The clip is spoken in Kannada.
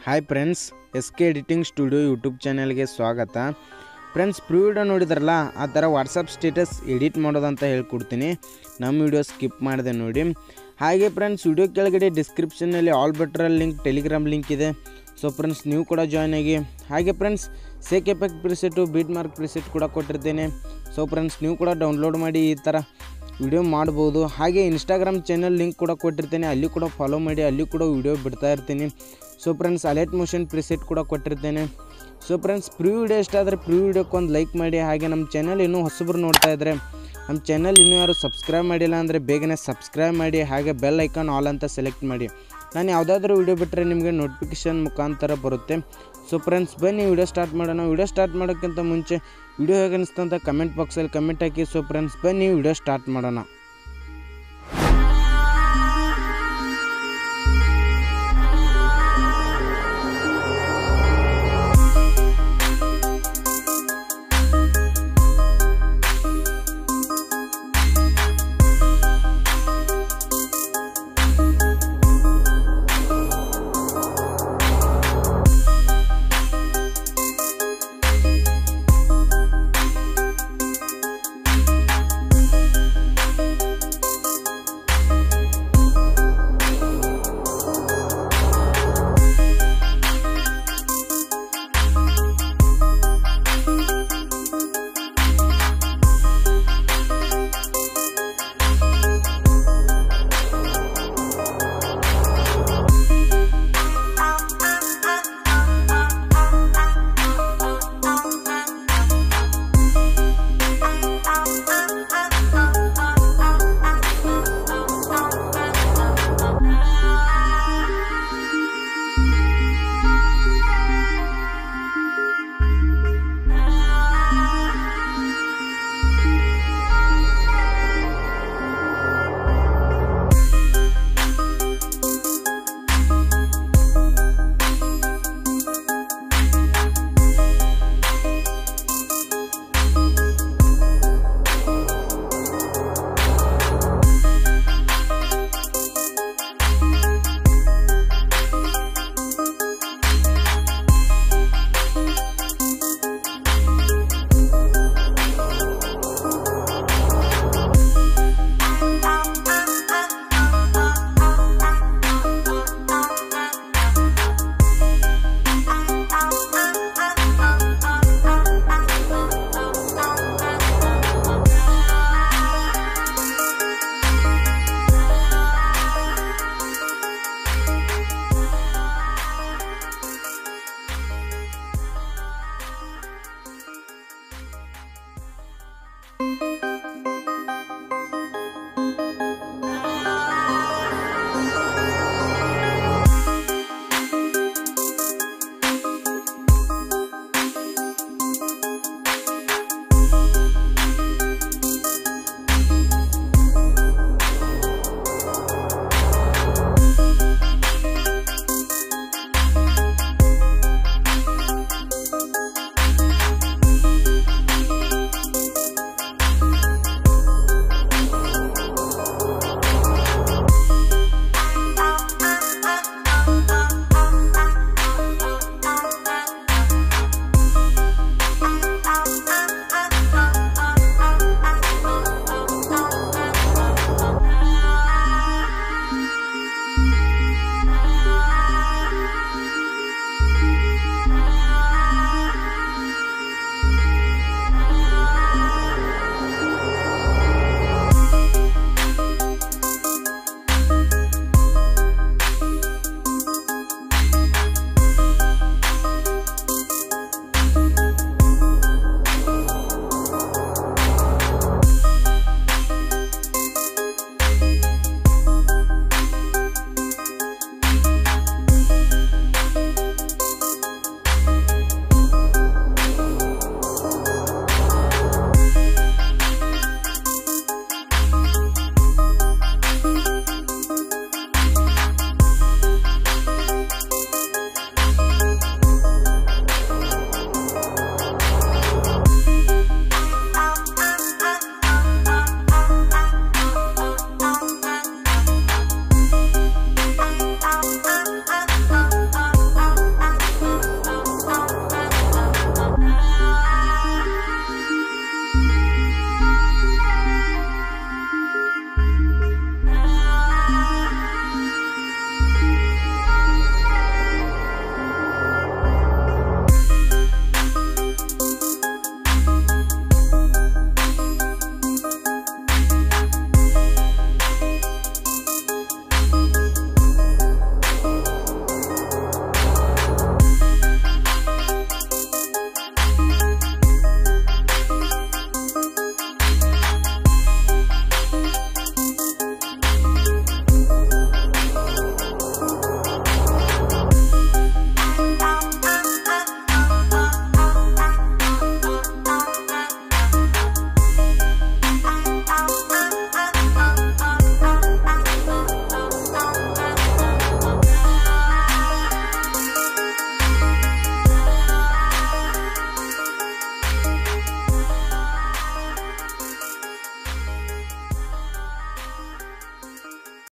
Hi friends, SK editing studio YouTube ಚಾನಲ್ಗೆ ಸ್ವಾಗತ. ಫ್ರೆಂಡ್ಸ್, ಪ್ರೀ ವಿಡಿಯೋ ನೋಡಿದ್ರಲ್ಲ, ಆ ಥರ ವಾಟ್ಸಪ್ ಸ್ಟೇಟಸ್ ಎಡಿಟ್ ಮಾಡೋದಂತ ಹೇಳ್ಕೊಡ್ತೀನಿ. ನಮ್ಮ ವಿಡಿಯೋ ಸ್ಕಿಪ್ ಮಾಡಿದೆ ನೋಡಿ. ಹಾಗೆ ಫ್ರೆಂಡ್ಸ್, ವಿಡಿಯೋ ಕೆಳಗಡೆ ಡಿಸ್ಕ್ರಿಪ್ಷನ್ನಲ್ಲಿ ಆಲ್ ಬೆಟ್ರಲ್ಲಿ ಲಿಂಕ್, ಟೆಲಿಗ್ರಾಮ್ ಲಿಂಕ್ ಇದೆ. ಸೊ ಫ್ರೆಂಡ್ಸ್, ನೀವು ಕೂಡ ಜಾಯ್ನ್ ಆಗಿ. ಹಾಗೆ friends, shake effect preset, beat mark preset ಕೂಡ ಕೊಟ್ಟಿರ್ತೇನೆ. ಸೊ ಫ್ರೆಂಡ್ಸ್, ನೀವು ಕೂಡ ಡೌನ್ಲೋಡ್ ಮಾಡಿ ಈ ಥರ ವಿಡಿಯೋ ಮಾಡ್ಬೋದು. ಹಾಗೆ ಇನ್ಸ್ಟಾಗ್ರಾಮ್ ಚಾನಲ್ ಲಿಂಕ್ ಕೂಡ ಕೊಟ್ಟಿರ್ತೇನೆ, ಅಲ್ಲಿ ಕೂಡ ಫಾಲೋ ಮಾಡಿ, ಅಲ್ಲಿ ಕೂಡ ವಿಡಿಯೋ ಬಿಡ್ತಾ ಇರ್ತೀನಿ. So friends, alert motion preset ಕೂಡ ಕೊಟ್ಟಿರ್ತೇನೆ. ಸೊ ಫ್ರೆಂಡ್ಸ್, ಪ್ರೀ ವಿಡಿಯೋ ಇಷ್ಟ ಆದರೆ ಪ್ರೀ ವಿಡಿಯೋಕ್ಕೆ ಒಂದು ಲೈಕ್ ಮಾಡಿ. ಹಾಗೆ ನಮ್ಮ ಚಾನಲ್ ಇನ್ನೂ ಹೊಸಬ್ರು ನೋಡ್ತಾ ಇದ್ದರೆ, ನಮ್ಮ ಚಾನಲ್ ಇನ್ನೂ ಯಾರು ಸಬ್ಸ್ಕ್ರೈಬ್ ಮಾಡಿಲ್ಲ ಅಂದರೆ ಬೇಗನೆ ಸಬ್ಸ್ಕ್ರೈಬ್ ಮಾಡಿ. ಹಾಗೆ ಬೆಲ್ ಐಕಾನ್ ಆಲ್ ಅಂತ ಸೆಲೆಕ್ಟ್ ಮಾಡಿ. ನಾನು ಯಾವುದಾದ್ರೂ ವಿಡಿಯೋ ಬಿಟ್ಟರೆ ನಿಮಗೆ ನೋಟಿಫಿಕೇಷನ್ ಮುಖಾಂತರ ಬರುತ್ತೆ. ಸೊ ಫ್ರೆಂಡ್ಸ್, ಬನ್ನಿ ವಿಡಿಯೋ ಸ್ಟಾರ್ಟ್ ಮಾಡೋಣ. ವಿಡಿಯೋ ಸ್ಟಾರ್ಟ್ ಮಾಡೋಕ್ಕಿಂತ ಮುಂಚೆ ವಿಡಿಯೋ ಹೇಗೆ ಅನಿಸ್ತು ಅಂತ ಕಮೆಂಟ್ ಬಾಕ್ಸಲ್ಲಿ ಕಮೆಂಟ್ ಹಾಕಿ. ಸೊ ಫ್ರೆಂಡ್ಸ್, ಬನ್ನಿ ವಿಡಿಯೋ ಸ್ಟಾರ್ಟ್ ಮಾಡೋಣ.